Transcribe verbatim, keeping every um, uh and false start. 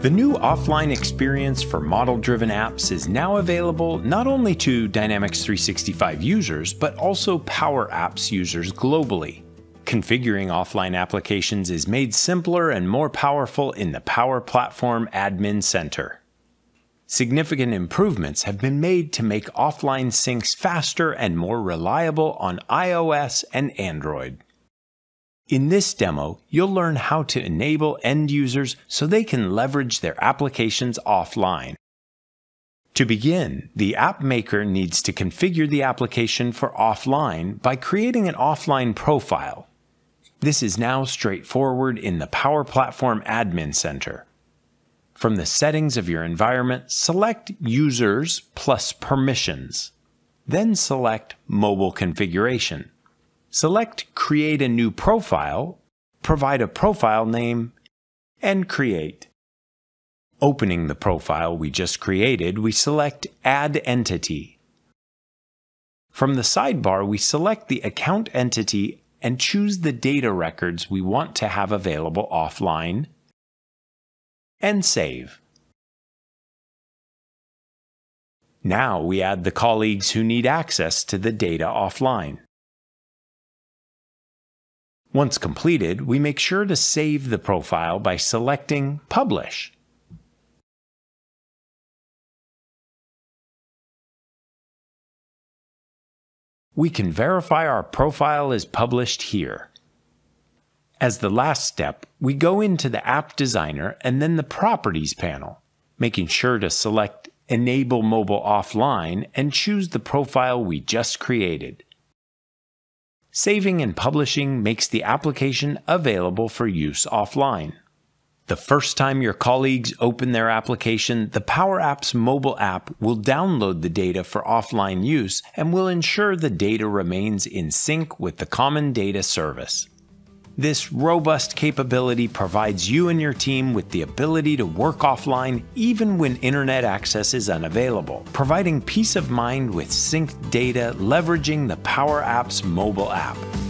The new offline experience for model-driven apps is now available not only to Dynamics three sixty-five users, but also Power Apps users globally. Configuring offline applications is made simpler and more powerful in the Power Platform Admin Center. Significant improvements have been made to make offline syncs faster and more reliable on iOS and Android. In this demo, you'll learn how to enable end users so they can leverage their applications offline. To begin, the app maker needs to configure the application for offline by creating an offline profile. This is now straightforward in the Power Platform Admin Center. From the settings of your environment, select Users plus Permissions. Then select Mobile Configuration. Select Create a New Profile, provide a profile name, and Create. Opening the profile we just created, we select Add Entity. From the sidebar, we select the account entity and choose the data records we want to have available offline, and save. Now we add the colleagues who need access to the data offline. Once completed, we make sure to save the profile by selecting Publish. We can verify our profile is published here. As the last step, we go into the App Designer and then the Properties panel, making sure to select Enable Mobile Offline and choose the profile we just created. Saving and publishing makes the application available for use offline. The first time your colleagues open their application, the Power Apps mobile app will download the data for offline use and will ensure the data remains in sync with the Common Data Service. This robust capability provides you and your team with the ability to work offline even when internet access is unavailable, providing peace of mind with synced data leveraging the Power Apps mobile app.